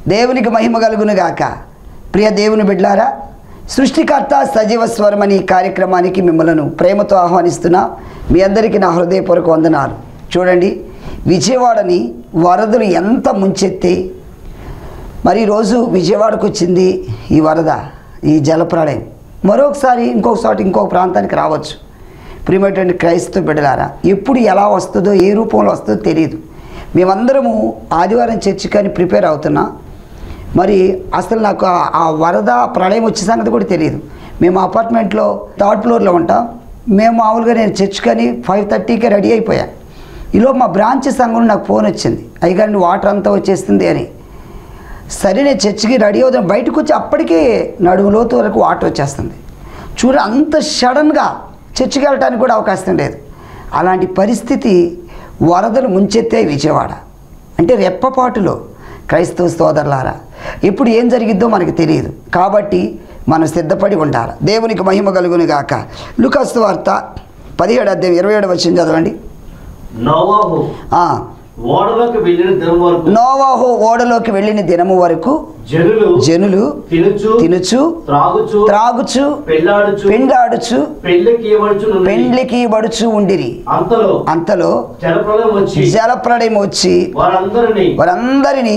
దేవునికి మహిమ కలుగును గాక. ప్రియ దేవుని బిడ్డలారా, సృష్టికర్త సజీవ స్వరం అనే కార్యక్రమానికి మిమ్మల్ని ప్రేమతో ఆహ్వానిస్తున్నా. మీ అందరికీ నా హృదయపూర్వక వందనాలు. చూడండి, విజయవాడని వరదలు ఎంత ముంచెత్తి మరి ఈరోజు విజయవాడకు వచ్చింది ఈ వరద, ఈ జలప్రళయం. మరొకసారి ఇంకొక ప్రాంతానికి రావచ్చు. ప్రియమైనటువంటి క్రైస్తవ బిడ్డలారా, ఎప్పుడు ఎలా వస్తుందో, ఏ రూపంలో వస్తుందో తెలియదు. మేమందరము ఆదివారం చర్చికని ప్రిపేర్ అవుతున్నా. మరి అసలు నాకు ఆ వరద ప్రళయం వచ్చే సంగతి కూడా తెలియదు. మేము అపార్ట్మెంట్లో 3rd ఫ్లోర్లో ఉంటాం. మేము మామూలుగా నేను చర్చికని 5:30కే రెడీ అయిపోయాను. ఈలో మా బ్రాంచ్ సంఘం నాకు ఫోన్ వచ్చింది, అయ్యగారిని వాటర్ అంతా వచ్చేస్తుంది అని. సరే, నేను చర్చికి రెడీ అవుతాను. బయటకు వచ్చి అప్పటికే నడుము లోతు వరకు వాటర్ వచ్చేస్తుంది. అంత సడన్గా చర్చికి వెళ్ళడానికి కూడా అవకాశం లేదు. అలాంటి పరిస్థితి వరదలు ముంచెత్తే విజయవాడ. అంటే రెప్పపాటులో క్రైస్తవ సోదరులారా, ఇప్పుడు ఏం జరిగిద్దో మనకు తెలియదు. కాబట్టి మనం సిద్ధపడి ఉండాలి. దేవునికి మహిమ కలుగును గాక. లూకాసు సువార్త 17వ అధ్యాయం 27వ వచనం చదవండి. నోవాహు ఓడలోకి వెళ్ళిన దినము వరకు జనులు తినుచు త్రాగుచు పెండ్లాడుచు పెండ్లికి బడుచు ఉండిరి. అంతలో జలప్రళయం వచ్చి వారందరినీ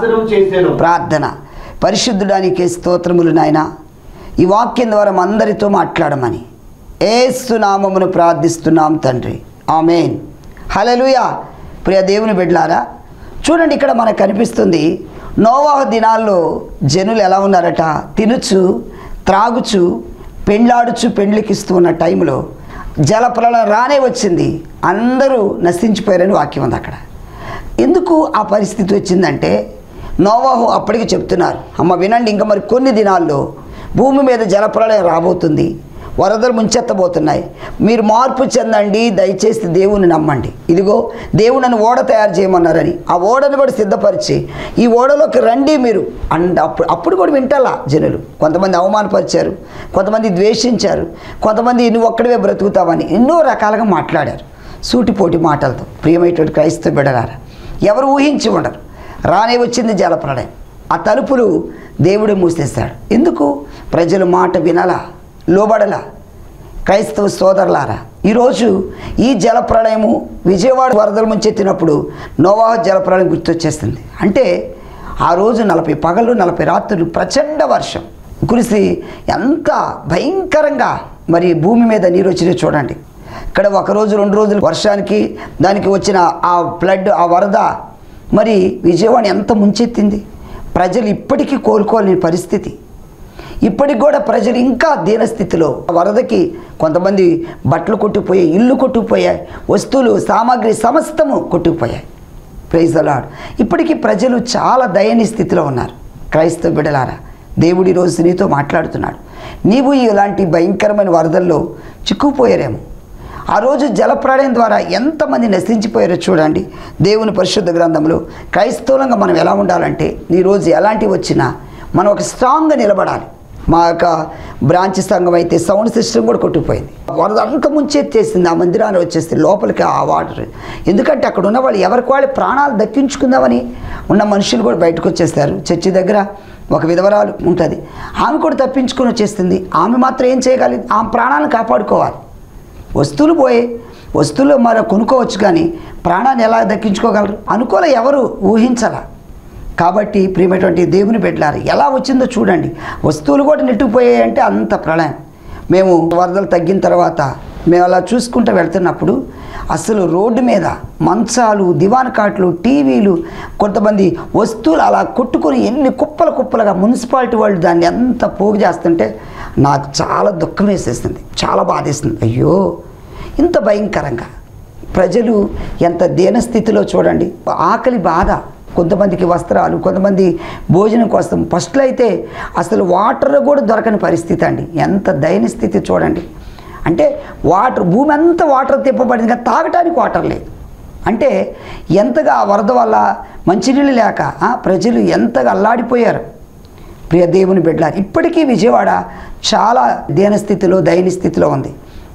ప్రార్థన. పరిశుద్ధుడానికి స్తోత్రములు నాయన. ఈ వాక్యం ద్వారా అందరితో మాట్లాడమని యేసు నామమును ప్రార్థిస్తున్నాం తండ్రి, ఆమేన్. హల్లెలూయా. ప్రియ దేవుని బిడ్డలారా, చూడండి, ఇక్కడ మనకు కనిపిస్తుంది నోవాహు దినాల్లో జనులు ఎలా ఉన్నారట, తినుచు త్రాగుచు పెండ్లాడుచు పెండ్లికిస్తూ ఉన్న టైంలో జలప్రళయం రానే వచ్చింది. అందరూ నశించిపోయారని వాక్యం ఉంది అక్కడ. ఎందుకు ఆ పరిస్థితి వచ్చిందంటే, నోవాహు అప్పటికి చెప్తున్నారు, అమ్మ వినండి, ఇంకా మరి కొన్ని దినాల్లో భూమి మీద జలప్రళయం రాబోతుంది, వరదలు ముంచెత్తబోతున్నాయి, మీరు మార్పు చెందండి, దయచేసి దేవుని నమ్మండి. ఇదిగో దేవుడు నన్ను ఓడ తయారు చేయమన్నారని ఆ ఓడను కూడా సిద్ధపరిచి ఈ ఓడలోకి రండి మీరు అండ్ అప్పుడు కూడా వింటాలా జనులు. కొంతమంది అవమానపరిచారు, కొంతమంది ద్వేషించారు, కొంతమంది నువ్వు ఒక్కడివే బ్రతుకుతావని ఎన్నో రకాలుగా మాట్లాడారు సూటిపోటి మాటలతో. ప్రియమైనటువంటి క్రైస్తవ బిడ్డలారా, ఎవరు ఊహించి ఉండరు. రానే వచ్చింది జలప్రళయం. ఆ తలుపులు దేవుడు మూసేశాడు. ఎందుకు? ప్రజలు మాట వినలా, లోబడలా. క్రైస్తవ సోదరులారా, ఈరోజు ఈ జలప్రళయము విజయవాడ వరదలు ముంచెత్తినప్పుడు నోవాహు జలప్రళయం గుర్తొచ్చేస్తుంది. అంటే ఆ రోజు 40 పగళ్ళు 40 రాత్రులు ప్రచండ వర్షం కురిసి ఎంత భయంకరంగా మరి భూమి మీద నీరు వచ్చినాయో చూడండి. ఇక్కడ 1 రోజు 2 రోజులు వర్షానికి దానికి వచ్చిన ఆ ఫ్లడ్, ఆ వరద మరి విజయవాడ ఎంత ముంచెత్తింది. ప్రజలు ఇప్పటికీ కోలుకోలేని పరిస్థితి. ఇప్పటికి కూడా ప్రజలు ఇంకా దీనస్థితిలో. వరదకి కొంతమంది బట్టలు కొట్టుకుపోయాయి, ఇల్లు కొట్టుకుపోయాయి, వస్తువులు సామాగ్రి సమస్తము కొట్టుకుపోయాయి. Praise the lord. ఇప్పటికీ ప్రజలు చాలా దయనీయ స్థితిలో ఉన్నారు. క్రైస్తవ బిడ్డలారా, దేవుడు ఈరోజు నీతో మాట్లాడుతున్నాడు. నీవు ఇలాంటి భయంకరమైన వరదల్లో చిక్కుపోయారేమో. ఆ రోజు జలప్రళయం ద్వారా ఎంతమంది నశించిపోయారో చూడండి. దేవుని పరిశుద్ధ గ్రంథంలో క్రైస్తవులంగా మనం ఎలా ఉండాలంటే, ఈరోజు ఎలాంటివి వచ్చినా మనం ఒక స్ట్రాంగ్గా నిలబడాలి. మా యొక్క బ్రాంచ్ సంఘం అయితే సౌండ్ సిస్టమ్ కూడా కొట్టుకుపోయింది. వరద అంత ముంచెత్తేసింది. ఆ మందిరాన్ని వచ్చేస్తే లోపలికి ఆ వాటర్. ఎందుకంటే అక్కడ ఉన్న వాళ్ళు ఎవరికి వాళ్ళు ప్రాణాలు దక్కించుకుందామని ఉన్న మనుషులు కూడా బయటకు వచ్చేస్తారు. చర్చి దగ్గర ఒక విధవరాలు ఉంటుంది, ఆమె కూడా తప్పించుకొని వచ్చేస్తుంది. ఆమె మాత్రం ఏం చేయగలిగింది? ఆమె ప్రాణాలను కాపాడుకోవాలి. వస్తువులు పోయే వస్తువులు మరో కొనుక్కోవచ్చు, కానీ ప్రాణాన్ని ఎలా దక్కించుకోగలరు? అనుకోలే, ఎవరు ఊహించాల. కాబట్టి ప్రియమైనటువంటి దేవుని బిడ్డలారా, ఎలా వచ్చిందో చూడండి. వస్తువులు కూడా నెట్టుకుపోయాయంటే అంత ప్రళయం. మేము వరదలు తగ్గిన తర్వాత మేము అలా చూసుకుంటూ వెళ్తున్నప్పుడు అసలు రోడ్డు మీద మంచాలు, దివాన్ కాట్లు, టీవీలు, కొంతమంది వస్తువులు అలా కొట్టుకొని ఎన్ని కుప్పలుగా మున్సిపాలిటీ వాళ్ళు దాన్ని ఎంత పోగు చేస్తుంటే నాకు చాలా దుఃఖం వేసేసింది, చాలా బాధేసింది. అయ్యో, ఇంత భయంకరంగా ప్రజలు ఎంత దీనస్థితిలో చూడండి. ఆకలి బాధ, కొంతమందికి వస్త్రాలు, కొంతమంది భోజనం కోసం. ఫస్ట్లో అయితే అసలు వాటర్ కూడా దొరకని పరిస్థితి అండి. ఎంత దయనీయ స్థితి చూడండి. అంటే వాటర్, భూమి అంతా వాటర్ తిప్పబడింది, కానీ తాగటానికి వాటర్ లేదు. అంటే ఎంతగా ఆ వరద వల్ల మంచినీళ్ళు లేక ప్రజలు ఎంతగా అల్లాడిపోయారు. ప్రియ దేవుని బిడ్డలారా, ఇప్పటికీ విజయవాడ చాలా దీనస్థితిలో, దయనీయ స్థితిలో ఉంది.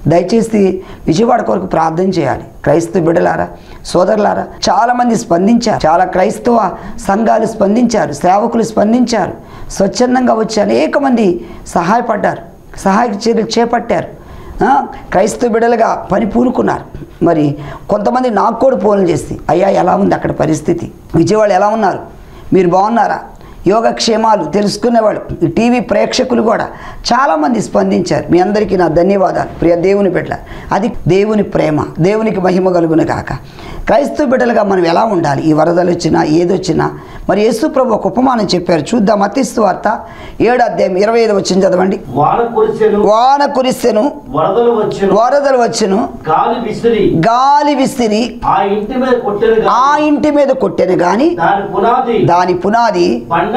దయచేసి విజయవాడ కొరకు ప్రార్థన చేయాలి. క్రైస్తవ బిడ్డలారా, సోదరులారా, చాలామంది స్పందించారు. చాలా క్రైస్తవ సంఘాలు స్పందించారు, సేవకులు స్పందించారు. స్వచ్ఛందంగా వచ్చి అనేక మంది సహాయపడ్డారు, సహాయక చర్యలు చేపట్టారు. క్రైస్తవ బిడ్డలుగా పని పూనుకున్నారు. మరి కొంతమంది నాకు కూడా ఫోన్లు చేసి, అయ్యా ఎలా ఉంది అక్కడ పరిస్థితి, విజయవాడ ఎలా ఉన్నారు, మీరు బాగున్నారా, యోగక్షేమాలు తెలుసుకునేవాళ్ళు, ఈ టీవీ ప్రేక్షకులు కూడా చాలామంది స్పందించారు. మీ అందరికీ నా ధన్యవాదాలు. ప్రియ దేవుని బిడ్డ, అది దేవుని ప్రేమ, దేవునికి మహిమ కలుగును కాక. క్రైస్తవ బిడ్డలుగా మనం ఎలా ఉండాలి? ఈ వరదలు వచ్చినా ఏదొచ్చినా మరి యేసు ప్రభు ఒక ఉపమానం చెప్పారు. చూద్దాం. మత్తయి సువార్త 7వ అధ్యాయం 25వ వచనం చదవండి. వాన కురిసెను, వరదలు వచ్చెను, గాలి విసిరి ఆ ఇంటి మీద కొట్టెను గాని దాని పునాది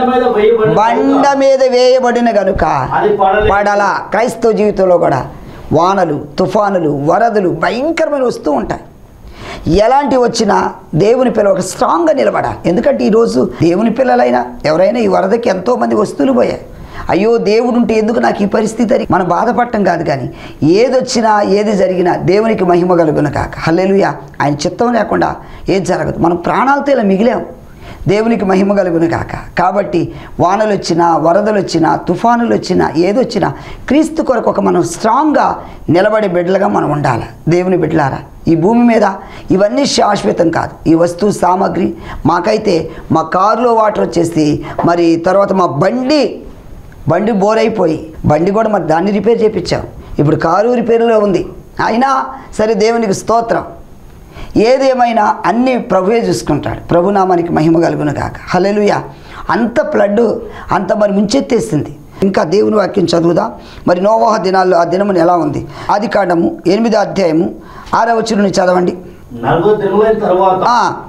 బండ మీద వేయబడిన గనుక పడలా. క్రైస్తవ జీవితంలో కూడా వానలు, తుఫానులు, వరదలు భయంకరమైన వస్తూ ఉంటాయి. ఎలాంటి వచ్చినా దేవుని పిల్ల ఒక స్ట్రాంగ్గా నిలబడాలి. ఎందుకంటే ఈరోజు దేవుని పిల్లలైనా ఎవరైనా ఈ వరదకి ఎంతోమంది వస్తువులు పోయాయి. అయ్యో దేవుడు ఉంటే ఎందుకు నాకు ఈ పరిస్థితి అని మనం బాధపడటం కాదు, కానీ ఏదొచ్చినా ఏది జరిగినా దేవునికి మహిమ కలుగును కాక. హల్లెలూయా. ఆయన చిత్తం లేకుండా ఏది జరగదు. మనం ప్రాణాలతో ఇలా మిగిలాం. దేవునికి మహిమ కలుగును కాక. కాబట్టి వానలు వచ్చినా, వరదలు వచ్చినా, తుఫానులు వచ్చినా, ఏదొచ్చినా క్రీస్తు కొరకు ఒక మనం స్ట్రాంగ్గా నిలబడే బిడ్డలుగా మనం ఉండాలి. దేవుని బిడ్డలారా, ఈ భూమి మీద ఇవన్నీ శాశ్వతం కాదు. ఈ వస్తువు సామాగ్రి మాకైతే మా కారులో వాటర్ వచ్చేసి, మరి తర్వాత మా బండి బోర్ అయిపోయి బండి కూడా మరి దాన్ని రిపేర్ చేయించాం. ఇప్పుడు కారు రిపేర్లో ఉంది. అయినా సరే దేవునికి స్తోత్రం. ఏదేమైనా అన్నీ ప్రభువే చూసుకుంటాడు. ప్రభునామానికి మహిమ కలుగును కాక. హల్లెలూయా. అంత ఫ్లడ్ అంత మరి ముంచెత్తేసింది. ఇంకా దేవుని వాక్యం చదువుదాం. మరి నోవాహు దినాల్లో ఆ దినమును ఎలా ఉంది? ఆదికాండము 8వ అధ్యాయము 6వ వచనం చదవండి. 40 దినములైన తరువాత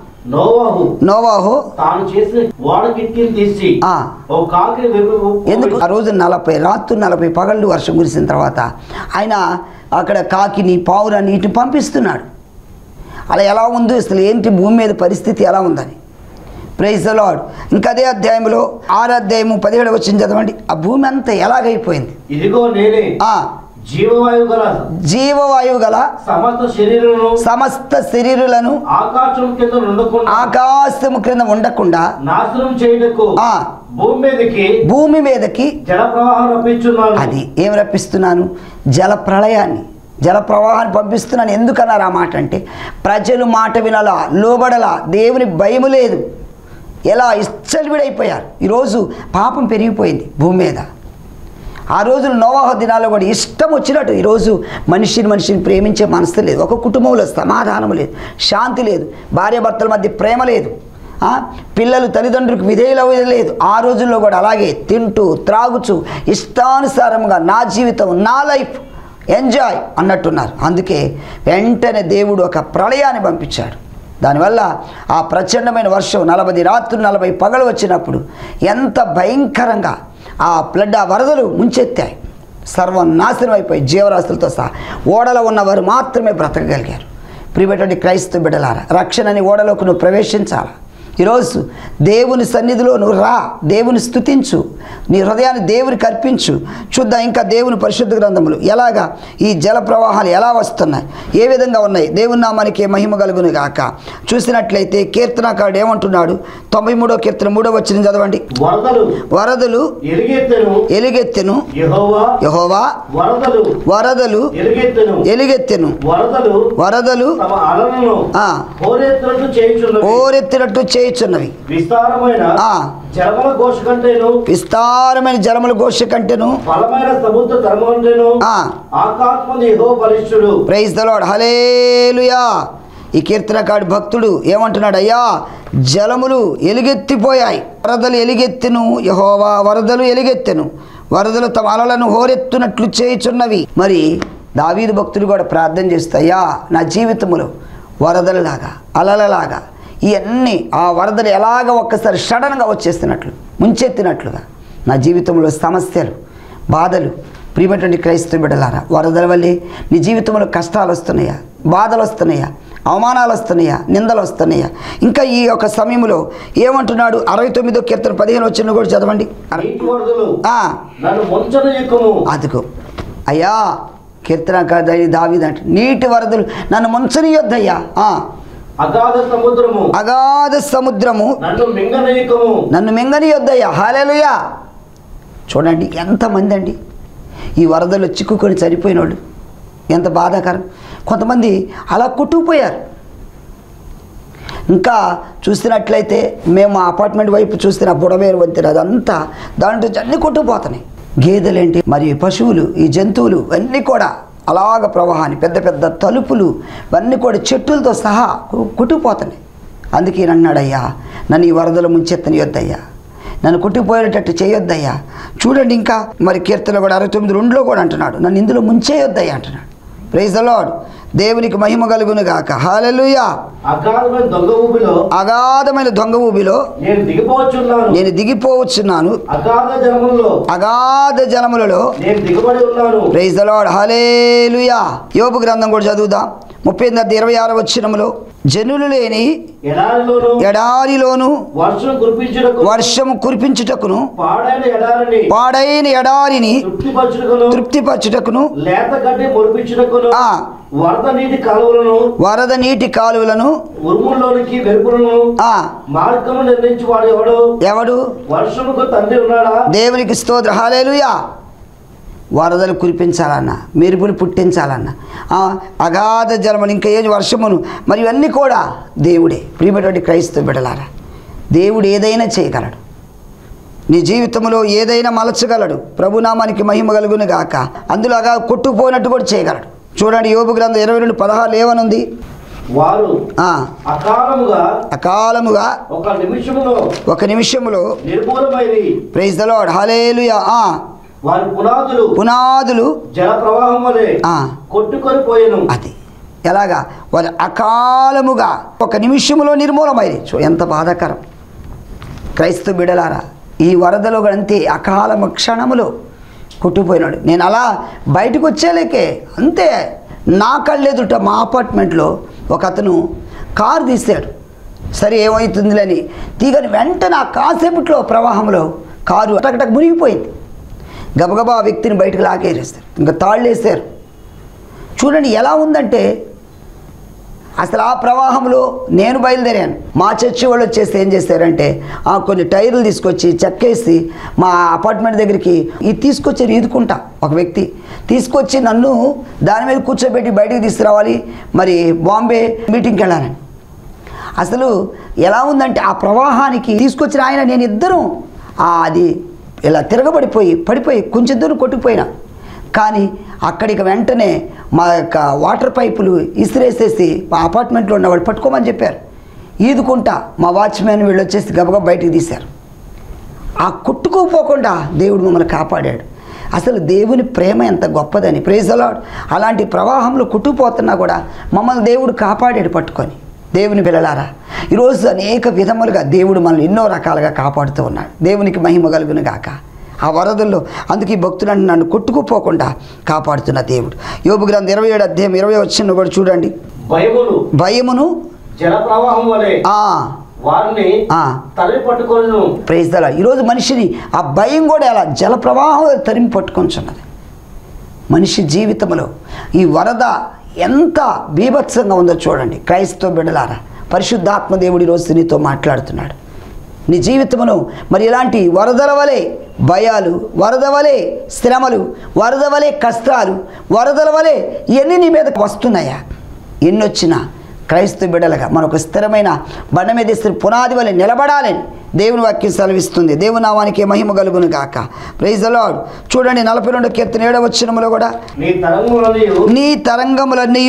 నోవాహు తాను చేసిన ఓడ కిటికీని తీసి ఒక కాకిని ఎందుకు ఆ రోజు 40 రాత్రులు 40 పగళ్ళు వర్షం కురిసిన తర్వాత ఆయన అక్కడ కాకిని, పావురాన్ని ఇటు పంపిస్తున్నాడు. అలా ఎలా ఉంది అసలు, ఏంటి భూమి మీద పరిస్థితి ఎలా ఉందని. Praise the lord. ఇంకా అదే అధ్యాయంలో 6వ అధ్యాయము 17వ వచనం చదవండి. ఆ భూమి అంతా ఎలాగైపోయింది. ఇదిగో నేనే జీవవాయువు గల సమస్త శరీరులను ఆకాశము క్రింద ఉండకుండా నాశనం చేయుటకు భూమి మీదకి జల ప్రవాహం రప్పించున్నాను. అది ఏం రప్పిస్తున్నాను? జల ప్రళయాన్ని, జల ప్రవాహాన్ని పంపిస్తున్నాను. ఎందుకన్నారు ఆ మాట అంటే, ప్రజలు మాట వినాలా, లోబడలా, దేవుని భయము లేదు. ఎలా ఇచ్చలివిడైపోయారు. ఈరోజు పాపం పెరిగిపోయింది భూమి మీద. ఆ రోజులు నోవాహు దినాల్లో కూడా ఇష్టం వచ్చినట్టు ఈరోజు మనిషిని ప్రేమించే మనసు లేదు. ఒక కుటుంబంలో సమాధానం లేదు, శాంతి లేదు, భార్యాభర్తల మధ్య ప్రేమ లేదు, పిల్లలు తల్లిదండ్రులకు విధేయులు లేదు. ఆ రోజుల్లో కూడా అలాగే తింటూ త్రాగుచూ ఇష్టానుసారంగా నా జీవితం, నా లైఫ్ ఎంజాయ్ అన్నట్టున్నారు. అందుకే వెంటనే దేవుడు ఒక ప్రళయాన్ని పంపించాడు. దానివల్ల ఆ ప్రచండమైన వర్షం 40 రాత్రులు 40 పగలు వచ్చినప్పుడు ఎంత భయంకరంగా ఆ ఫ్లడ్, ఆ వరదలు ముంచెత్తాయి. సర్వనాశనం అయిపోయి జీవరాశులతో సహా ఓడలో ఉన్నవారు మాత్రమే బ్రతకగలిగారు. ప్రియమైనటువంటి క్రైస్తవ బిడ్డలారా, రక్షణని ఓడలోకి నువ్వు ప్రవేశించాలి. ఈరోజు దేవుని సన్నిధిలో నువ్వు రా, దేవుని స్తుతించు, నీ హృదయాన్ని దేవునికి అర్పించు. చూద్దాం ఇంకా దేవుని పరిశుద్ధ గ్రంథములు ఎలాగా ఈ జల ప్రవాహాలు ఎలా వస్తున్నాయి, ఏ విధంగా ఉన్నాయి. దేవుని నామానికి మహిమ కలుగును గాక. చూసినట్లయితే కీర్తనకారుడు ఏమంటున్నాడు? 93వ కీర్తన 3వ వచనం చదవండి. వరదలు ఎలుగెత్తెను, యెహోవా వరదలు ఎలుగెత్తెను, వరదలు ఓరెత్తినట్టు చేయుచున్నవి. విస్తారమైన జలముల ఘోష కంటేను ప్రైజ్ ది లార్డ్. హల్లెలూయా. ఈ కీర్తనకారుడు భక్తుడు ఏమంటున్నాడు? అయ్యా, జలములు ఎలుగెత్తిపోయాయి, వరదలు ఎలుగెత్తెను, యెహోవా వరదలు ఎలుగెత్తెను, వరదలు తమ అలలను హోరెత్తునట్లు చేయుచున్నవి. మరి దావీదు భక్తుడు కూడా ప్రార్థన చేస్తాయా, నా జీవితంలో వరదలలాగా, అలలలాగా ఇవన్నీ ఆ వరదలు ఎలాగ ఒక్కసారి సడన్గా వచ్చేస్తున్నట్లు, ముంచెత్తినట్లుగా నా జీవితంలో సమస్యలు, బాధలు. ప్రియమైనటువంటి క్రైస్తవ బిడ్డలారా, వరదల వల్లే నీ జీవితంలో కష్టాలు వస్తున్నాయా, బాధలు వస్తున్నాయా, అవమానాలు వస్తున్నాయా, నిందలు వస్తున్నాయా? ఇంకా ఈ యొక్క సమయంలో ఏమంటున్నాడు? 69వ కీర్తన 15వ వచనం కూడా చదవండి. అదిగో అయ్యా, కీర్తనకారుడైన దావీదు అంట, నీటి వరదలు నన్ను ముంచనీయొద్దయ్యా. అగాధ సముద్రము నన్ను మింగనీయొద్దయ్యా. హల్లెలూయా. చూడండి ఎంతమంది అండి ఈ వరదలు చిక్కుకొని చనిపోయిన వాళ్ళు, ఎంత బాధాకరం. కొంతమంది అలా కొట్టుకుపోయారు. ఇంకా చూస్తున్నట్లయితే మేము ఆ అపార్ట్మెంట్ వైపు చూస్తున్న బుడవేరు వంతెన అదంతా దాంట్లో అన్నీ కొట్టుకుపోతున్నాయి. గేదెలేంటి మరి పశువులు, ఈ జంతువులు అన్నీ కూడా అలాగ ప్రవాహాన్ని, పెద్ద పెద్ద తలుపులు ఇవన్నీ కూడా చెట్టులతో సహా కొట్టుకుపోతున్నాయి. అందుకే ఈయన అన్నాడయ్యా, నన్ను ఈ వరదలు ముంచెత్తనియొద్దయ్యా, నన్ను కొట్టుకుపోయేటట్టు చేయొద్దయ్యా. చూడండి ఇంకా మరి కీర్తనలు కూడా 69:2 కూడా అంటున్నాడు, నన్ను ఇందులో ముంచేయొద్దయ్యా అంటున్నాడు. Praise the lord. దేవునికి మహిమ కలుగును గాక. హల్లెలూయా. అగాధమైన దొంగ ఊబిలో నేను దిగిపోవచ్చున్నాను, అగాధ జలములలో ప్రైజ్ ది లార్డ్. హల్లెలూయా. యోబు గ్రంథం కూడా చదువుదాం. 38:26 వచనములో, జనులు లేని ఎడారిలోను వర్షము కురిపించుటకును పాడైన ఎడారిని తృప్తిపరచుటకును వరద నీటి కాలువలను ఎవడు? దేవునికి స్తోత్రం. హల్లెలూయా. వరదలు కురిపించాలన్నా, మెరుపులు పుట్టించాలన్నా, అగాధ జలమును, ఇంకా ఏ వర్షమును, మరి ఇవన్నీ కూడా దేవుడే. ప్రియమైనటువంటి క్రైస్తవ బిడ్డలారా, దేవుడు ఏదైనా చేయగలడు. నీ జీవితంలో ఏదైనా మలచగలడు. ప్రభునామానికి మహిమ కలుగును గాక. అందులో అగా కొట్టుకుపోయినట్టు కూడా చేయగలడు. చూడండి యోబు గ్రంథం 22:16 ఏమనుంది? వారు అకాలముగా ఒక నిమిషములో ప్రైజ్ ది లార్డ్. హల్లెలూయా. పునాదులు జల ప్రవాహం వలె కొట్టుకొని పోయెను. అది ఎలాగా? వారు అకాలముగా ఒక నిమిషంలో నిర్మూలమైంది. ఎంత బాధాకరం క్రైస్తవ బిడ్డలారా. ఈ వరదలో అంతే అకాలము క్షణములో కొట్టుకుపోయినాడు. నేను అలా బయటకు వచ్చేలేకే అంతే, నా కళ్ళెదుట మా అపార్ట్మెంట్లో ఒక అతను కారు తీసాడు. సరే ఏమవుతుందిలని తీగని వెంటనే ఆ కాసేపట్లో ప్రవాహంలో కారు అటకటకు మునిగిపోయింది. గబగబా ఆ వ్యక్తిని బయటకు లాగేరేస్తారు, ఇంకా తాళ్ళు వేసారు. చూడండి ఎలా ఉందంటే, అసలు ఆ ప్రవాహంలో నేను బయలుదేరాను. మా చర్చి వాళ్ళు వచ్చేసి ఏం చేశారంటే కొన్ని టైర్లు తీసుకొచ్చి చెక్కేసి మా అపార్ట్మెంట్ దగ్గరికి ఇది తీసుకొచ్చి ఈదుకుంటా ఒక వ్యక్తి తీసుకొచ్చి నన్ను దాని మీద కూర్చోబెట్టి బయటికి తీసుకురావాలి, మరి బాంబే మీటింగ్కి వెళ్ళాలని. అసలు ఎలా ఉందంటే ఆ ప్రవాహానికి తీసుకొచ్చిన ఆయన నేను ఇద్దరం అది ఇలా పడిపోయి కొంచెం దూరం కొట్టుకుపోయినా. కానీ అక్కడికి వెంటనే మా యొక్క వాటర్ పైపులు ఇసిరేసేసి మా అపార్ట్మెంట్లో ఉన్నవాళ్ళు పట్టుకోమని చెప్పారు. ఈదుకుంటా మా వాచ్మెన్ వీళ్ళు వచ్చేసి గబగబా బయటికి తీశారు. ఆ కొట్టుకోపోకుండా దేవుడు మమ్మల్ని కాపాడాడు. అసలు దేవుని ప్రేమ ఎంత గొప్పదని. Praise the lord. అలాంటి ప్రవాహంలో కొట్టుకుపోతున్నా కూడా మమ్మల్ని దేవుడు కాపాడాడు పట్టుకొని. దేవుని పిల్లలారా, ఈరోజు అనేక విధములుగా దేవుడు మనల్ని ఎన్నో రకాలుగా కాపాడుతూ ఉన్నాడు. దేవునికి మహిమ కలుగును గాక. ఆ వరదల్లో అందుకే భక్తులను నన్ను కొట్టుకుపోకుండా కాపాడుతున్న దేవుడు. యోబు గ్రంథం 27:20 వచనం కూడా చూడండి. భయమును జల ప్రవాహం వలె వారిని తరిమి పట్టుకొనును. Praise the lord. ఈరోజు మనిషిని ఆ భయం కూడా ఎలా జల ప్రవాహం తరిమి పట్టుకొనిచున్నది. మనిషి జీవితంలో ఈ వరద ఎంత బీభత్సంగా ఉందో చూడండి. క్రైస్తవ బిడ్డలారా, పరిశుద్ధాత్మ దేవుడి రోజు నీతో మాట్లాడుతున్నాడు. నీ జీవితమును మరి ఇలాంటి వరదల వలె భయాలు, వరద వలె శ్రమలు, వరద వలె కష్టాలు, వరదల వలె ఇవన్నీ నీ మీద వస్తున్నాయా? ఎన్నొచ్చినా క్రైస్తవ బిడ్డలుగా మనకు స్థిరమైన బండ మీద పునాది వలె నిలబడాలని దేవుని వాక్యం సెలవిస్తుంది. దేవుని నామానికి మహిమ కలుగును గాక. Praise the lord. చూడండి 42 కీర్తన 7వ వచనములో కూడా నీ తరంగములన్నీ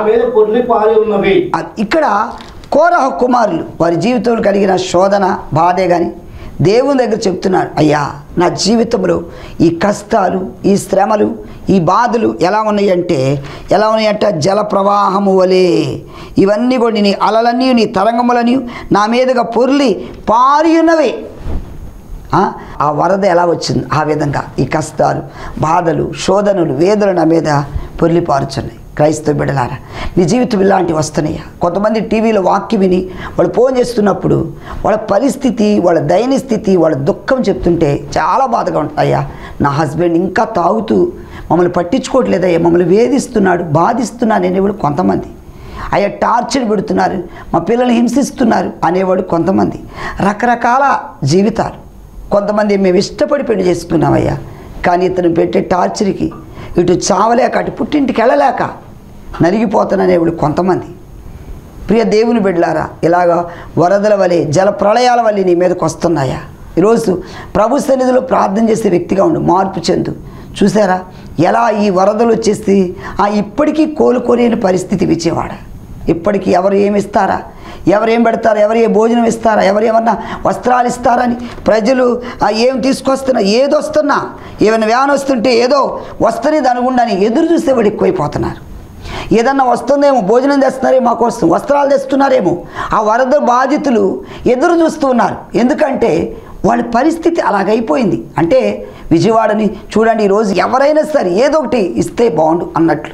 ఇక్కడ కోరహ కుమారులు వారి జీవితంలో కలిగిన శోధన బాధే కానీ దేవుని దగ్గర చెప్తున్నాడు, అయ్యా నా జీవితంలో ఈ కష్టాలు, ఈ శ్రమలు, ఈ బాధలు ఎలా ఉన్నాయంటే జల ప్రవాహము వలె ఇవన్నీ కూడా నీ అలలన్నీ నీ తరంగములని నా మీదుగా పొర్లి పారి ఉన్నవే. ఆ వరద ఎలా వచ్చింది ఆ విధంగా ఈ కష్టాలు, బాధలు, శోధనలు, వేదనలు నా మీద పొర్లి పారుచున్నాయి. క్రైస్తవ బిడ్డలారా, నీ జీవితం ఇలాంటివి వస్తున్నాయా? కొంతమంది టీవీలో వాక్యం విని వాళ్ళు ఫోన్ చేస్తున్నప్పుడు వాళ్ళ పరిస్థితి, వాళ్ళ దయనీయ స్థితి, వాళ్ళ దుఃఖం చెప్తుంటే చాలా బాధగా ఉంటాయా. నా హస్బెండ్ ఇంకా తాగుతూ మమ్మల్ని పట్టించుకోవట్లేదయ్యా, మమ్మల్ని వేధిస్తున్నాడు, బాధిస్తున్నాడు అనేవాడు కొంతమంది. అయ్యా టార్చర్ పెడుతున్నారు, మా పిల్లల్ని హింసిస్తున్నారు అనేవాడు కొంతమంది. రకరకాల జీవితాలు. కొంతమంది మేము ఇష్టపడి పెళ్లి చేసుకున్నామయ్యా, కానీ ఇతను పెట్టే టార్చర్కి ఇటు చావలేక అటు పుట్టింటికి వెళ్ళలేక నలిగిపోతాననేవాడు కొంతమంది. ప్రియ దేవుని బిడ్డలారా, ఇలాగా వరదల వలె జల ప్రళయాల వల్ల నీ మీదకి వస్తున్నాయా? ఈరోజు ప్రభు సన్నిధిలో ప్రార్థన చేసే వ్యక్తిగా ఉండు, మార్పు చెందు. చూసారా ఎలా ఈ వరదలు వచ్చేసి ఇప్పటికీ కోలుకోలేని పరిస్థితి విజయవాడ. ఇప్పటికీ ఎవరు ఏమి ఇస్తారా, ఎవరు ఏం పెడతారా, ఎవరు ఏ భోజనం ఇస్తారా, ఎవరు ఏమన్నా వస్త్రాలు ఇస్తారని ప్రజలు ఏం తీసుకొస్తున్నా, ఏది వస్తున్నా, ఏమైనా వ్యాన్ వస్తుంటే ఏదో వస్తేనే దాని గుండాని ఎదురు చూసేవాడు ఎక్కువైపోతున్నారు. ఏదన్నా వస్తుందేమో, భోజనం తెస్తున్నారేమో, మాకోసం వస్త్రాలు తెస్తున్నారేమో, ఆ వరద బాధితులు ఎదురు చూస్తూ ఉన్నారు. ఎందుకంటే వాళ్ళ పరిస్థితి అలాగైపోయింది. అంటే విజయవాడని చూడండి, ఈరోజు ఎవరైనా సరే ఏదో ఒకటి ఇస్తే బాగుండు అన్నట్లు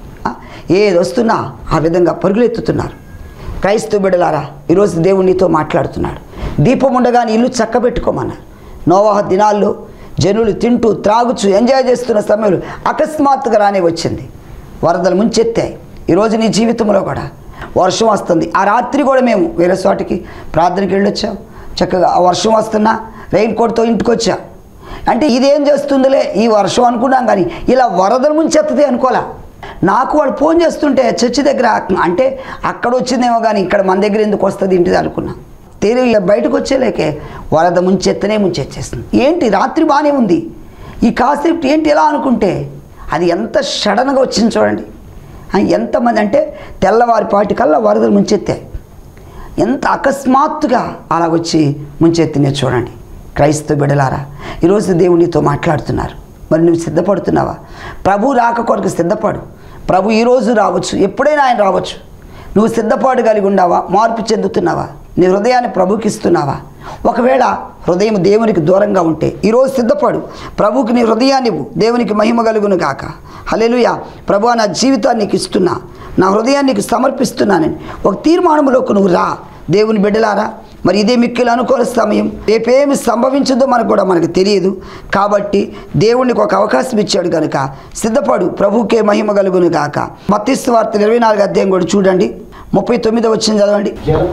ఏది వస్తున్నా ఆ విధంగా పరుగులెత్తుతున్నారు. క్రైస్తవ బిడ్డలారా, ఈరోజు దేవుడు నీతో మాట్లాడుతున్నాడు. దీపం ఉండగానే ఇల్లు చక్కబెట్టుకోమన్నారు. నోవాహు దినాల్లో జనులు తింటూ త్రాగుచు ఎంజాయ్ చేస్తున్న సమయంలో అకస్మాత్తుగా రానే వచ్చింది, వరదలు ముంచెత్తాయి. ఈరోజు నీ జీవితంలో కూడా వర్షం వస్తుంది. ఆ రాత్రి కూడా మేము వేరే చోటికి ప్రార్థనకి వెళ్ళొచ్చాం. చక్కగా ఆ వర్షం వస్తున్నా రెయిన్ కోట్తో ఇంటికి వచ్చా. అంటే ఇదేం చేస్తుందిలే ఈ వర్షం అనుకున్నాం, కానీ ఇలా వరదలు ముంచెత్తది అనుకోలే. నాకు వాళ్ళు ఫోన్ చేస్తుంటే చర్చి దగ్గర, అంటే అక్కడ వచ్చిందేమో కానీ ఇక్కడ మన దగ్గర ఎందుకు వస్తుంది ఇంటిది అనుకున్నా. తెలియ బయటకు వచ్చేలేకే వరద ముంచెచ్చేస్తుంది. ఏంటి రాత్రి బాగానే ఉంది, ఈ కాసేపు ఏంటి ఎలా అనుకుంటే అది ఎంత సడన్గా వచ్చింది చూడండి. ఎంతమంది అంటే తెల్లవారిపాటికల్లా వరదలు ముంచెత్తాయి. ఎంత అకస్మాత్తుగా అలాగొచ్చి ముంచెత్తినే చూడండి. క్రైస్తవ బిడ్డలారా, ఈరోజు దేవునితో మాట్లాడుతున్నారు. మరి నువ్వు సిద్ధపడుతున్నావా? ప్రభు రాక కొరకు సిద్ధపడు. ప్రభు ఈరోజు రావచ్చు, ఎప్పుడైనా ఆయన రావచ్చు. నువ్వు సిద్ధపాటు కలిగి ఉన్నావా? మార్పు చెందుతున్నావా? నీ హృదయాన్ని ప్రభుకి ఇస్తున్నావా? ఒకవేళ హృదయం దేవునికి దూరంగా ఉంటే ఈరోజు సిద్ధపడు. ప్రభుకి నీ హృదయాన్ని ఇవ్వు. దేవునికి మహిమ కలుగును గాక. హల్లెలూయా. ప్రభువా, నా జీవితాన్ని నీకు ఇస్తున్నా, నా హృదయాన్ని నీకు సమర్పిస్తున్నానని ఒక తీర్మానంలోకి నువ్వు రా. దేవుని బిడ్డలారా, మరి ఇదే మిక్కిలి అనుకూల సమయం. రేపేమి సంభవించుదో మనకు తెలియదు. కాబట్టి దేవునికి ఒక అవకాశం ఇచ్చాడు కనుక సిద్ధపడు. ప్రభుకే మహిమ కలుగును గాక. మత్తయి సువార్త 24వ అధ్యాయం కూడా చూడండి, 39వ వచనం చదవండి.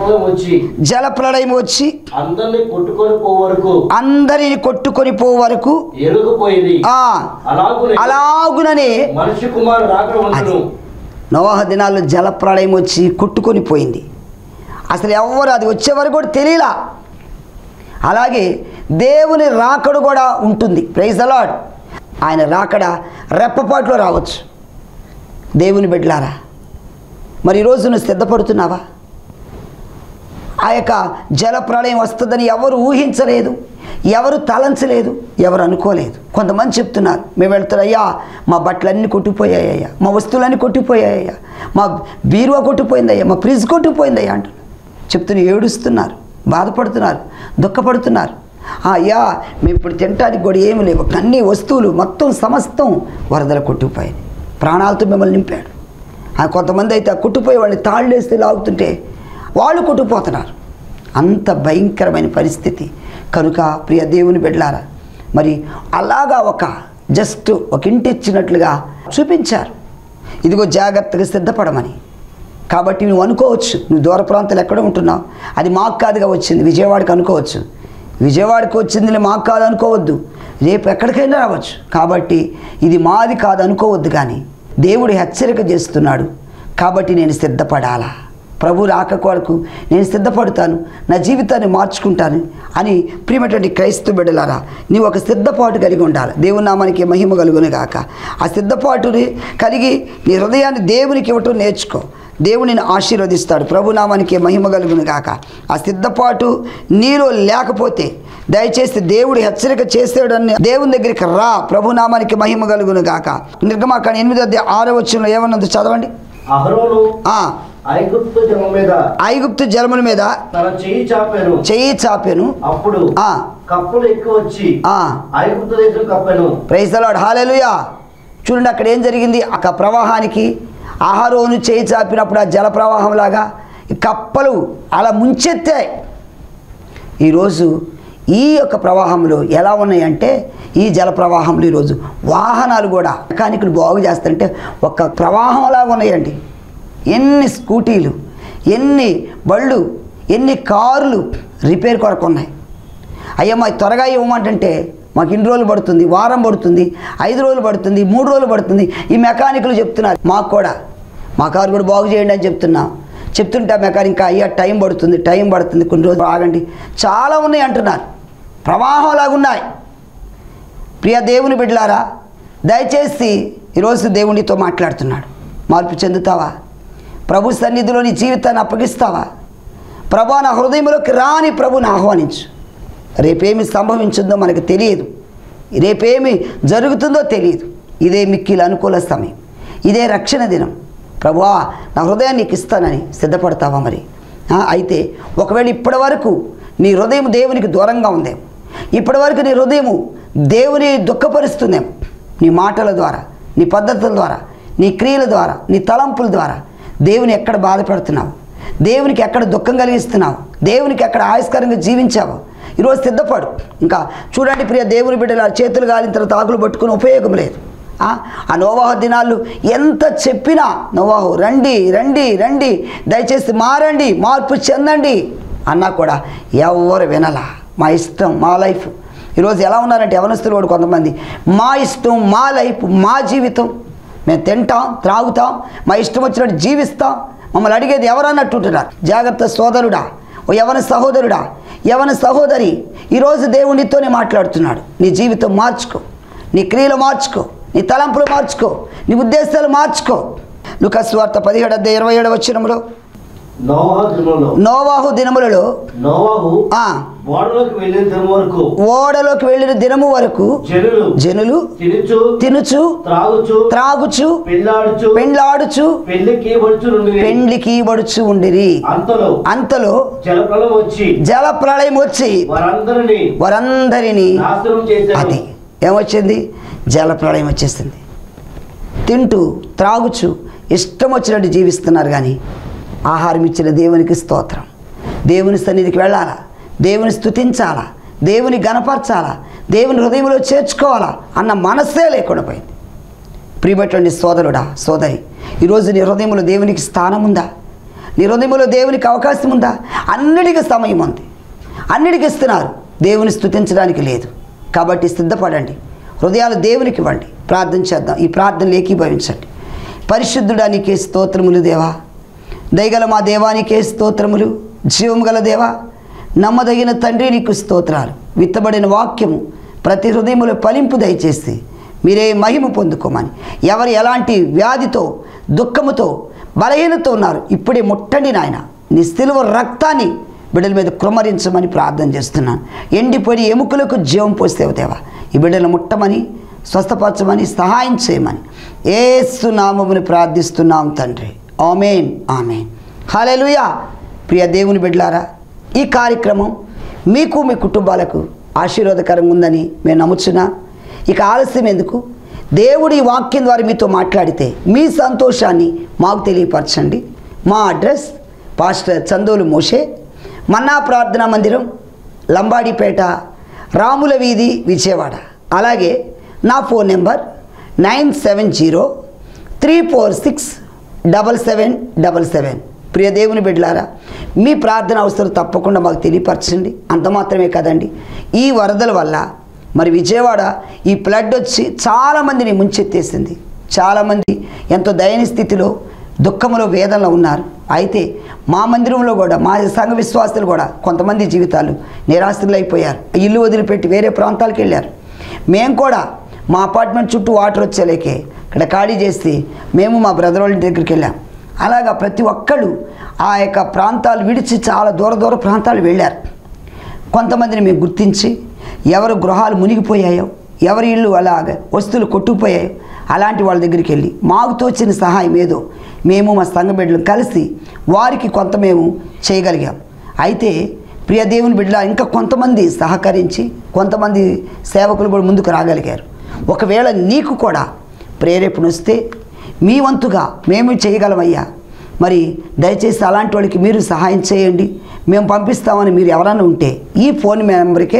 జలప్రళయం వచ్చి అందరిని కొట్టుకొని పో వరకు అలాగుననే నోవాహు దినాల్లో జలప్రళయం వచ్చి కొట్టుకొని పోయింది. అసలు ఎవరు అది వచ్చేవరకు కూడా తెలియలా. అలాగే దేవుని రాకడ కూడా ఉంటుంది. Praise the lord. ఆయన రాకడ రెప్పపాటులో రావచ్చు. దేవుని బిడ్డలారా, మరి ఈరోజు నువ్వు సిద్ధపడుతున్నావా? ఆ యొక్క జలప్రళయం వస్తుందని ఎవరు ఊహించలేదు, ఎవరు తలంచలేదు, ఎవరు అనుకోలేదు. కొంతమంది చెప్తున్నారు, మేము వెళ్తారయ్యా, మా బట్టలన్నీ కొట్టిపోయాయ్యా, మా వస్తువులన్నీ కొట్టిపోయాయ్యా, మా బీరువా కొట్టిపోయిందయ్యా, మా ఫ్రిడ్జ్ కొట్టిపోయిందయ్యా అంటున్నారు. చెప్తున్న ఏడుస్తున్నారు, బాధపడుతున్నారు, దుఃఖపడుతున్నారు. అయ్యా, మేము ఇప్పుడు తినడానికి కూడా ఏమి లేవు, అన్ని వస్తువులు మొత్తం సమస్తం వరదలు కొట్టుకుపోయాయి, ప్రాణాలతో మిమ్మల్ని నింపాడు. కొంతమంది అయితే ఆ కొట్టుపోయే వాళ్ళని తాళ్ళు వేస్తే లాగుతుంటే వాళ్ళు కొట్టుకుపోతున్నారు. అంత భయంకరమైన పరిస్థితి. కనుక ప్రియ దేవుని బిడ్డలారా, మరి అలాగా జస్ట్ ఒక ఇంటి ఇచ్చినట్లుగా చూపించారు, ఇదిగో జాగ్రత్తగా సిద్ధపడమని. కాబట్టి నువ్వు అనుకోవచ్చు, నువ్వు దూర ప్రాంతాలు ఎక్కడ ఉంటున్నావు, అది మాకు కాదుగా వచ్చింది, విజయవాడకి అనుకోవచ్చు. విజయవాడకి వచ్చింది మాకు కాదు అనుకోవద్దు, రేపు ఎక్కడికైనా రావచ్చు. కాబట్టి ఇది మాది కాదు అనుకోవద్దు. కానీ దేవుడు హెచ్చరిక చేస్తున్నాడు. కాబట్టి నేను సిద్ధపడాలా, ప్రభు రాక కొరకు నేను సిద్ధపడతాను, నా జీవితాన్ని మార్చుకుంటాను అని ప్రియమైనటువంటి క్రైస్తవ బిడ్డలారా, నీవు ఒక సిద్ధపాటు కలిగి ఉండాలి. దేవుని నామానికి మహిమ కలుగును గాక. ఆ సిద్ధపాటుని కలిగి నీ హృదయాన్ని దేవునికి ఇవ్వటం నేర్చుకో. దేవునిని ఆశీర్వదిస్తాడు. ప్రభునామానికి మహిమ కలుగును గాక. ఆ సిద్ధపాటు నీలో లేకపోతే దయచేసి దేవుడు హెచ్చరిక చేసాడని దేవుని దగ్గరికి రా. ప్రభునామానికి మహిమ కలుగును గాక. నిర్గమాకాండం 8వ వచనంలో ఏమన్నది చదవండి. ఐగుప్తు జలముల మీద చెయ్యి చాపెను, అప్పుడు కప్పలు ఎక్కువ వచ్చి ఐగుప్తు దేశం కప్పెను. Praise the lord. హల్లెలూయా. చూడండి అక్కడ ఏం జరిగింది. ఆ ప్రవాహానికి అహరోను చేయి చాపినప్పుడు ఆ జల ప్రవాహంలాగా కప్పలు అలా ముంచెత్తాయి. ఈరోజు ఈ యొక్క ప్రవాహంలో ఎలా ఉన్నాయంటే ఈ జల ప్రవాహంలో ఈరోజు వాహనాలు కూడా మెకానిక్లు బాగు చేస్తుంటే ఒక ప్రవాహంలాగా ఉన్నాయండి. ఎన్ని స్కూటీలు, ఎన్ని బళ్ళు, ఎన్ని కార్లు రిపేర్ కొరకు ఉన్నాయి. అయ్యా మాకు త్వరగా ఇవ్వమంటే మాకు ఇన్ని రోజులు పడుతుంది, వారం పడుతుంది, 5 రోజులు పడుతుంది, 3 రోజులు పడుతుంది. ఈ మెకానిక్లు చెప్తున్నారు మాకు కూడా మా కారు కూడా బాగు చేయండి అని చెప్తుంటే మెకానిక్ అయ్యా టైం పడుతుంది, కొన్ని రోజులు ఆగండి, చాలా ఉన్నాయి అంటున్నారు. ప్రవాహంలాగా ఉన్నాయి. ప్రియ దేవుని బిడ్డలారా, దయచేసి ఈరోజు దేవునితో మాట్లాడుతున్నాడు. మార్పు చెందుతావా? ప్రభు సన్నిధిలో నీ జీవితాన్ని అప్పగిస్తావా? ప్రభు నా హృదయంలోకి రాని ప్రభుని ఆహ్వానించు. రేపేమి సంభవించిందో మనకు తెలియదు, రేపేమి జరుగుతుందో తెలియదు. ఇదే మిక్కిలి అనుకూల సమయం, ఇదే రక్షణ దినం. ప్రభువా నా హృదయాన్ని నీకు ఇస్తానని సిద్ధపడతావా? మరి అయితే ఒకవేళ ఇప్పటి వరకు నీ హృదయం దేవునికి దూరంగా ఉందేమో, ఇప్పటి వరకు నీ హృదయము దేవుని దుఃఖపరుస్తుందేమో, నీ మాటల ద్వారా, నీ పద్ధతుల ద్వారా, నీ క్రియల ద్వారా, నీ తలంపుల ద్వారా దేవుని ఎక్కడ బాధపడుతున్నావు, దేవునికి ఎక్కడ దుఃఖం కలిగిస్తున్నావు, దేవునికి ఎక్కడ ఆయస్కరంగా జీవించావు, ఈరోజు సిద్ధపడు. ఇంకా చూడండి ప్రియ దేవుని బిడ్డల చేతులు గాలిన తర్వాత ఆకులు పట్టుకుని ఉపయోగం లేదు. ఆ నోవాహు దినాలు ఎంత చెప్పినా నోవాహు రండి రండి రండి, దయచేసి మారండి, మార్పు చెందండి అన్నా కూడా ఎవరు వినలా. మా ఇష్టం, మా లైఫ్. ఈరోజు ఎలా ఉన్నారంటే యవనస్తులు కూడా కొంతమంది, మా ఇష్టం, మా లైఫ్, మా జీవితం, మేము తింటాం, త్రాగుతాం, మా ఇష్టం వచ్చినట్టు జీవిస్తాం, మమ్మల్ని అడిగేది ఎవరన్నట్టుంటున్నారు. జాగ్రత్త సోదరుడా, ఓ యవన సహోదరుడా, యవన సహోదరి, ఈరోజు దేవునితోనే మాట్లాడుతున్నాడు. నీ జీవితం మార్చుకో, నీ క్రియలు మార్చుకో, నీ తలంపులు మార్చుకో, నీ ఉద్దేశాలు మార్చుకో. లూకాసు సువార్త 17:27 వచనంలో నోవాహు దినములలో ఓడలోకి వెళ్ళిన దినము వరకు జనులు తినుచు త్రాగుచు పెండ్లాడుచు పెండ్లికి బడుచు ఉండిరి. అంతలో జలప్రళయం వచ్చి వారందరినీ, అది ఏమొచ్చింది? జలప్రళయం వచ్చేసింది. తింటూ త్రాగుచు ఇష్టం వచ్చినట్టు జీవిస్తున్నారు. కానీ ఆహారం ఇచ్చిన దేవునికి స్తోత్రం. దేవుని సన్నిధికి వెళ్ళాలా, దేవుని స్తుతించాలా, దేవుని గణపరచాలా, దేవుని హృదయంలో చేర్చుకోవాలా అన్న మనస్సే లేకుండా పోయింది. ప్రియమైనటువంటి సోదరుడా, సోదరి, ఈరోజు నీ హృదయంలో దేవునికి స్థానం ఉందా? నీ హృదయంలో దేవునికి అవకాశం ఉందా? అన్నిటికీ సమయం ఉంది, అన్నిటికీ ఇస్తున్నారు, దేవుని స్తుతించడానికి లేదు. కాబట్టి సిద్ధపడండి, హృదయాలు దేవునికి ఇవ్వండి. ప్రార్థన చేద్దాం. ఈ ప్రార్థనలు ఏకీభవించండి. పరిశుద్ధుడా నీకే స్తోత్రములు దేవా, దయగల మా దేవానికే స్తోత్రములు. జీవం గల దేవా, నమ్మదగిన తండ్రి నీకు స్తోత్రాలు. విత్తబడిన వాక్యము ప్రతి హృదయములో ఫలింపు దయచేసి మీరే మహిమ పొందుకోమని. ఎవరు ఎలాంటి వ్యాధితో, దుఃఖముతో, బలహీనతో ఉన్నారు ఇప్పుడే ముట్టండి నాయన. నీ సిలువ రక్తాన్ని బిడ్డల మీద కృమ్మరించమని ప్రార్థన చేస్తున్నాను. ఎండిపోయి ఎముకలకు జీవం పోసేవు దేవా, ఈ బిడ్డలు ముట్టమని, స్వస్థపరచమని, సహాయం చేయమని యేసు నామమును ప్రార్థిస్తున్నాం తండ్రి. ఆమేన్, ఆమేన్, హల్లెలూయా. ప్రియ దేవుని బిడ్డలారా, ఈ కార్యక్రమం మీకు, మీ కుటుంబాలకు ఆశీర్వాదకరంగా ఉందని మేము నమ్ముచున్నా. ఇక ఆలస్యం ఎందుకు? దేవుడి వాక్యం ద్వారా మీతో మాట్లాడితే మీ సంతోషాన్ని మాకు తెలియపరచండి. మా address pastor Chandolu Moshe, Manna ప్రార్థనా మందిరం, లంబాడిపేట, రాముల వీధి, విజయవాడ. అలాగే నా ఫోన్ నెంబర్ 9703467777. ప్రియ దేవుని బిడ్డలారా, మీ ప్రార్థన అవసరం తప్పకుండా మాకు తెలియపరచండి. అంత మాత్రమే కదండి, ఈ వరదల వల్ల మరి విజయవాడ ఈ ఫ్లడ్ వచ్చి చాలామందిని ముంచెత్తేసింది. చాలామంది ఎంతో దయనీయ స్థితిలో, దుఃఖంలో, వేదనలో ఉన్నారు. అయితే మా మందిరంలో కూడా, మా సంఘ విశ్వాసులు కూడా కొంతమంది జీవితాలు నిరాశలు అయిపోయారు. ఇల్లు వదిలిపెట్టి వేరే ప్రాంతాలకు వెళ్ళారు. మేము కూడా మా అపార్ట్మెంట్ చుట్టూ వాటర్ వచ్చేలేకే ఇక్కడ ఖాళీ చేసి మేము మా బ్రదర్ వాళ్ళ దగ్గరికి వెళ్ళాం. అలాగా ప్రతి ఒక్కళ్ళు ఆ యొక్క ప్రాంతాలు విడిచి చాలా దూర ప్రాంతాలు వెళ్ళారు. కొంతమందిని మేము గుర్తించి ఎవరు గృహాలు మునిగిపోయాయో, ఎవరి ఇళ్ళు అలాగ వస్తువులు కొట్టుకుపోయాయో అలాంటి వాళ్ళ దగ్గరికి వెళ్ళి మాకు తోచిన సహాయం ఏదో మేము మా సంఘ బిడ్డలు కలిసి వారికి కొంత మేము చేయగలిగాం. అయితే ప్రియ దేవుని బిడ్డల ఇంకా కొంతమంది సహకరించి కొంతమంది సేవకులు కూడా ముందుకు రాగలిగారు. ఒకవేళ నీకు కూడా ప్రేరేపణ వస్తే మీ వంతుగా మేము చేయగలమయ్యా, మరి దయచేసి అలాంటి వాళ్ళకి మీరు సహాయం చేయండి. మేము పంపిస్తామని మీరు ఎవరైనా ఉంటే ఈ ఫోన్ నెంబర్కే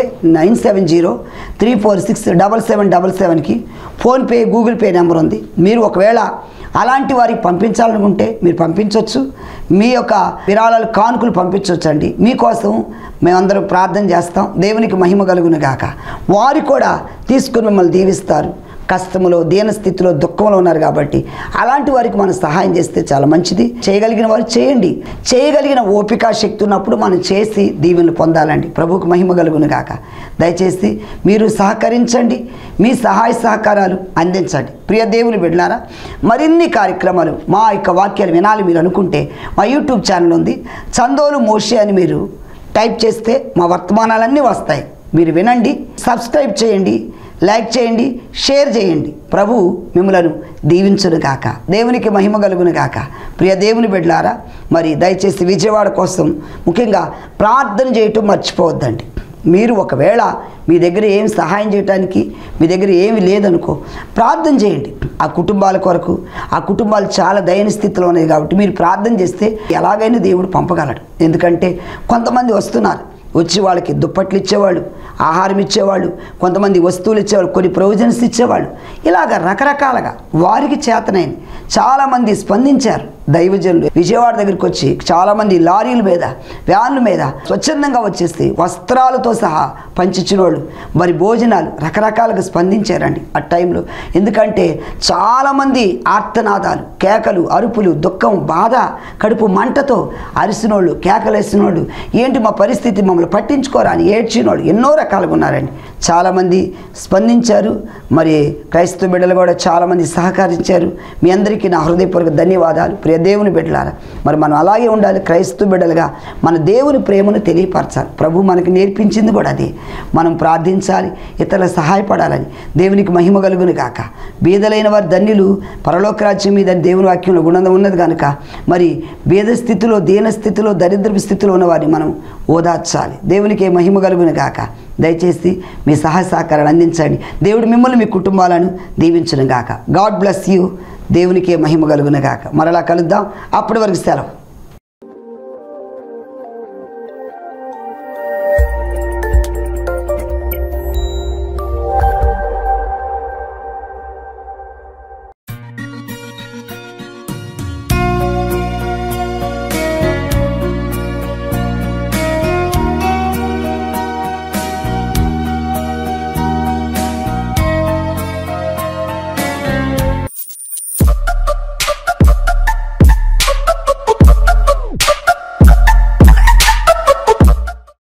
9703467777కి ఫోన్పే గూగుల్ పే నెంబర్ ఉంది. మీరు ఒకవేళ అలాంటి వారికి పంపించాలనుకుంటే మీరు పంపించవచ్చు. మీ యొక్క విరాళాలు కానుకలు పంపించవచ్చు అండి. మీకోసం మేమందరం ప్రార్థన చేస్తాం. దేవునికి మహిమ కలుగును గాక. వారు కూడా తీసుకుని మిమ్మల్ని దీవిస్తారు. కష్టములో, దీనస్థితిలో, దుఃఖంలో ఉన్నారు కాబట్టి అలాంటి వారికి మనం సహాయం చేస్తే చాలా మంచిది. చేయగలిగిన వారు చేయండి. చేయగలిగిన ఓపిక శక్తి ఉన్నప్పుడు మనం చేసి దీవెనలు పొందాలండి. ప్రభువుకు మహిమ కలుగును గాక. దయచేసి మీరు సహకరించండి. మీ సహాయ సహకారాలు అందించండి. ప్రియ దేవుని బిడ్డలారా, మరిన్ని కార్యక్రమాలు మా యొక్క వాక్యాలు వినాలి మీరు అనుకుంటే మా యూట్యూబ్ ఛానల్ ఉంది. చందోలు మోషే అని మీరు టైప్ చేస్తే మా వర్తమానాలన్నీ వస్తాయి. మీరు వినండి, సబ్స్క్రైబ్ చేయండి, లైక్ చేయండి, షేర్ చేయండి. ప్రభు మిమ్మలను దీవించును గాక. దేవునికి మహిమ కలుగును గాక. ప్రియ దేవుని బిడ్డలారా, మరి దయచేసి విజయవాడ కోసం ముఖ్యంగా ప్రార్థన చేయటం మర్చిపోవద్దండి. మీరు ఒకవేళ మీ దగ్గర ఏం సహాయం చేయడానికి మీ దగ్గర ఏమి లేదనుకో, ప్రార్థన చేయండి ఆ కుటుంబాల కొరకు. ఆ కుటుంబాలు చాలా దయనీయ స్థితిలో ఉన్నాయి కాబట్టి మీరు ప్రార్థన చేస్తే ఎలాగైనా దేవుడు పంపగలడు. ఎందుకంటే కొంతమంది వస్తున్నారు, వచ్చి వాళ్ళకి దుప్పట్లు ఇచ్చేవాళ్ళు, ఆహారం ఇచ్చేవాళ్ళు, కొంతమంది వస్తువులు ఇచ్చేవాళ్ళు, కొన్ని ప్రొవిజన్స్ ఇచ్చేవాళ్ళు, ఇలాగ రకరకాలుగా వారికి చేతనైన చాలామంది స్పందించారు. దైవజనులు విజయవాడ దగ్గరికి వచ్చి చాలామంది లారీల మీద, వ్యాన్ల మీద స్వచ్ఛందంగా వచ్చేసి వస్త్రాలతో సహా పంచిచ్చిన వాళ్ళు, మరి భోజనాలు రకరకాలుగా స్పందించారండి ఆ టైంలో. ఎందుకంటే చాలామంది ఆర్తనాదాలు, కేకలు, అరుపులు, దుఃఖం, బాధ, కడుపు మంటతో అరిసినోళ్ళు, కేకలేసినోళ్ళు, ఏంటి మా పరిస్థితి, మమ్మల్ని పట్టించుకోరా అని ఏడ్చినోళ్ళు ఎన్నో రకాలుగా ఉన్నారండి. చాలామంది స్పందించారు. మరి క్రైస్తవ బిడ్డలు కూడా చాలామంది సహకరించారు. మీ అందరికీ నా హృదయపూర్వక ధన్యవాదాలు. ప్రియ దేవుని బిడ్డలారా, మరి మనం అలాగే ఉండాలి. క్రైస్తవ బిడ్డలుగా మన దేవుని ప్రేమను తెలియపరచాలి. ప్రభు మనకి నేర్పించింది కూడా అదే. మనం ప్రార్థించాలి, ఇతరులకు సహాయపడాలని. దేవునికి మహిమ కలుగును గాక. బీదలైన వారి ధన్యులు పరలోక రాజ్యం మీద దేవుని వాక్యంలో గుణంగా ఉన్నది కనుక మరి బీద స్థితిలో, దీన స్థితిలో, దరిద్రపు స్థితిలో ఉన్న వారిని మనం ఓదార్చాలి. దేవునికి మహిమ కలుగును గాక. దయచేసి మీ సహాయ సహకారాలు అందించండి. దేవుడు మిమ్మల్ని, మీ కుటుంబాలను దీవించును గాక. God bless you. దేవునికే మహిమ కలుగును గాక. మరలా కలుద్దాం. అప్పటి వరకు సెలవు.